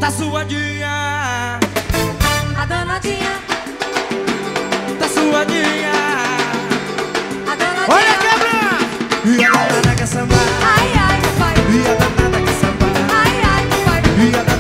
Tá suadinha, A danadinha, tá suadinha. a danadinha. Olha, quebra! E a danada quer sambar. Ai, ai, papai. E a danada quer sambar. Ai, ai, papai. E a